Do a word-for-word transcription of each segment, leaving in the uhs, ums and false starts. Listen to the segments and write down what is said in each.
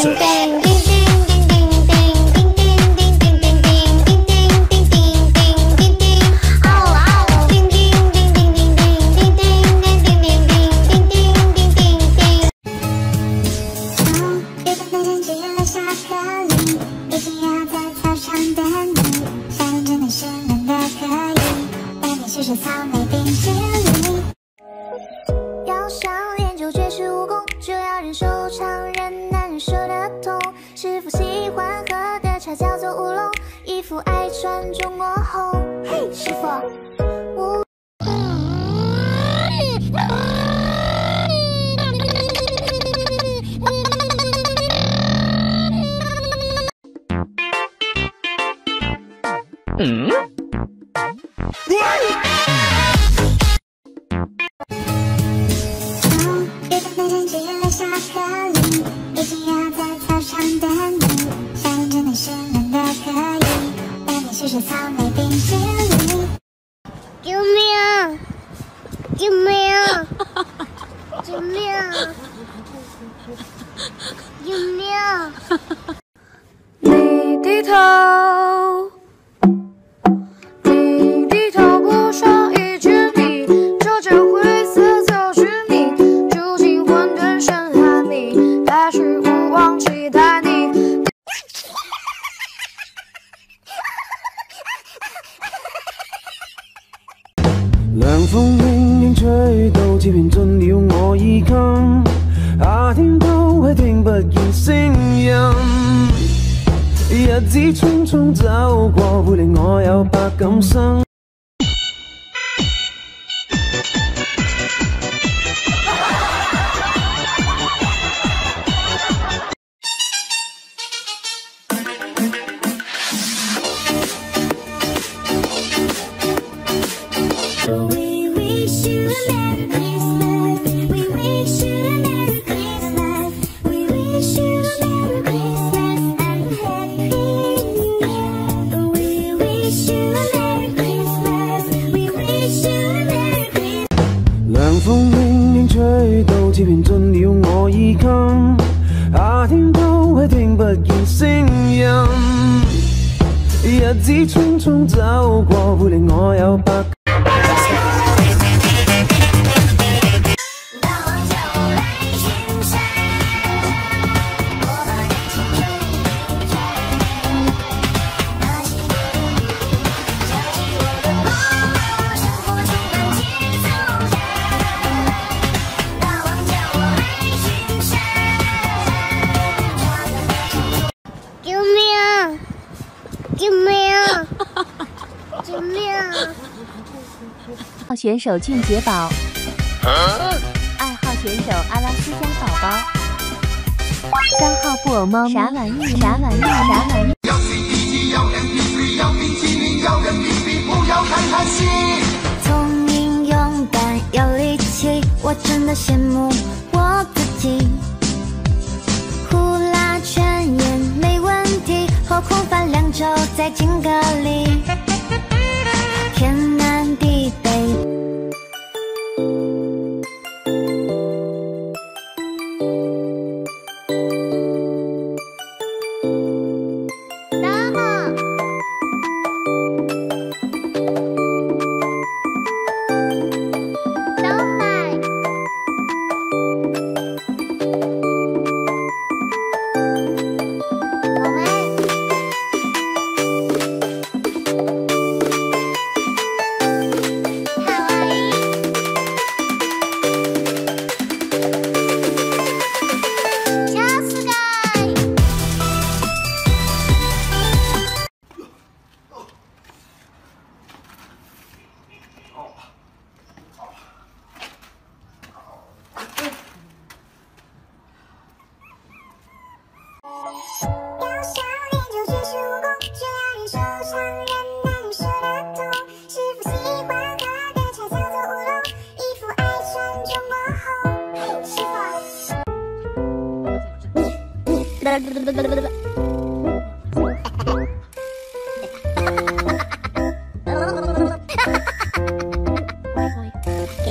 Mixer. 要想练就绝世武功，就要忍受常人难忍受的痛。师傅喜欢喝的茶叫做乌龙，衣服爱穿中国红。嘿，师傅，我。 嗯。 救命！救命！救命！救命！ 你低头，你低头不说一句你，这件灰色就是你，住进混沌深海里，还是无望期待你。 涼風輕輕吹到，似片進了我衣襟。夏天都會聽不見聲音，日子匆匆走過，會令我有百感生。 We wish you a Merry Christmas. We wish you a Merry Christmas. We wish you a Merry Christmas and a Happy New Year. We wish you a Merry Christmas. We wish you a Merry Christmas. 涼風輕輕吹到，似片進了我衣襟。夏天都會聽不見聲音，日子匆匆走過，會令我有百。 救命！救命！ 号选手俊杰宝，二号选手阿拉斯加宝宝，三号布偶猫咪，啥玩意？啥玩意？啥玩意？ 要 C D 机，要 M P 三，要冰淇淋，要人民币，不要看看戏。 聪明勇敢有力气，我真的羡慕我自己。呼啦圈也没问题，后空翻两周再敬个礼。天南地北。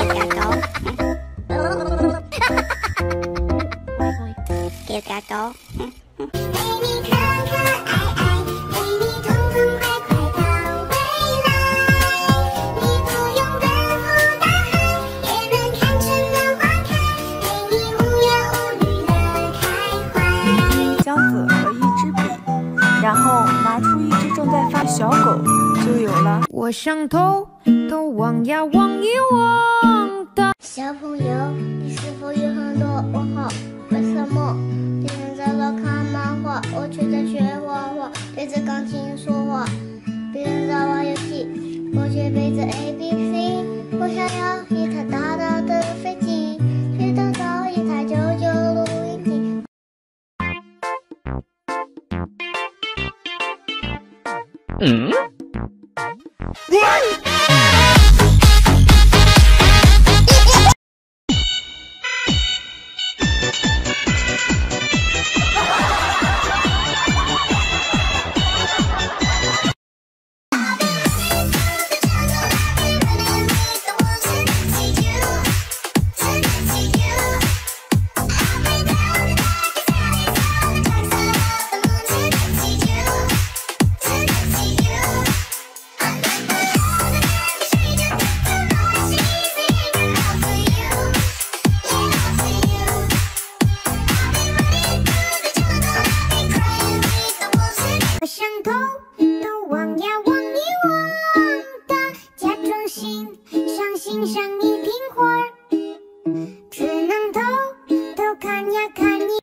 Kêu cá có. 你可可爱爱，陪你痛痛快快到未来。你不用奔赴大海，也能看春暖花开，陪你无忧无虑的开怀。 箱子和一支笔，然后拿出一只正在发的小狗，就有了。 我想偷偷望呀望一望的。 小朋友，你是否有很多问号？为什么别人在那看漫画，我却在学画画，对着钢琴说话？别人在玩游戏，我却背着 A B C。我想要一台大大的飞机，却得到一台旧旧录音机。 嗯。 我想偷偷望呀望一望的，假装欣赏欣赏一瓶花儿，只能偷偷看呀看你。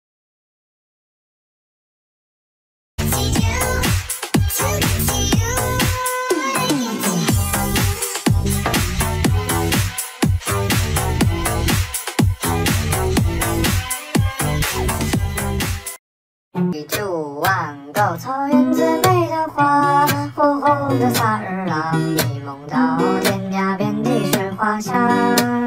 九万高草原最美的花，火红的萨日朗，一梦到天涯遍地是花香。